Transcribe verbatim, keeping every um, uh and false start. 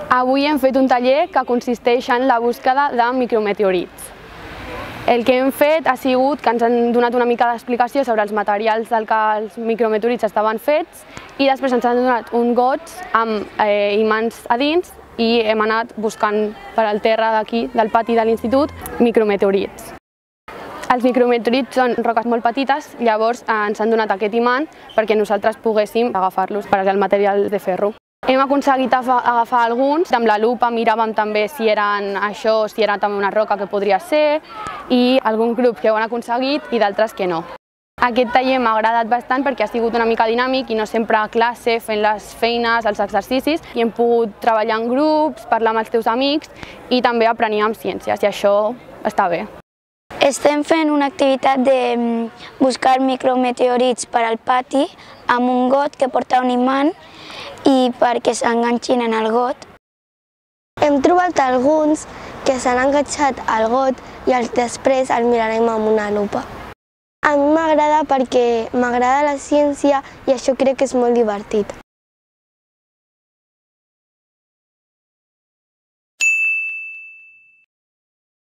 Avui hem fet un taller que consisteix en la búsqueda de micrometeorits. El que hem fet ha sigut que ens han donat una mica d'explicació sobre els materials del que els micrometeorits estaven fets i després ens han donat un gots amb eh, imants a dins i hem anat buscant per al terra d'aquí, del pati de l'institut, micrometeorits. Els micrometeorits són roques molt petites, llavors eh, ens han donat aquest imant perquè nosaltres poguéssim agafar-los per al material de ferro. Hem aconseguit agafar alguns, amb la lupa miràvem també si eren això, si era també una roca que podria ser, i algun grup que ho han aconseguit i d'altres que no. Aquest taller m'ha agradat bastant perquè ha sigut una mica dinàmic i no sempre a classe fent les feines, els exercicis, i hem pogut treballar en grups, parlar amb els teus amics i també apreníem ciències, i això està bé. Estem fent una activitat de buscar micrometeorits per al pati amb un got que porta un imant i perquè s'enganxin en el got. Hem trobat alguns que s'han enganxat al got i després el mirarem amb una lupa. A mi m'agrada perquè m'agrada la ciència i això crec que és molt divertit.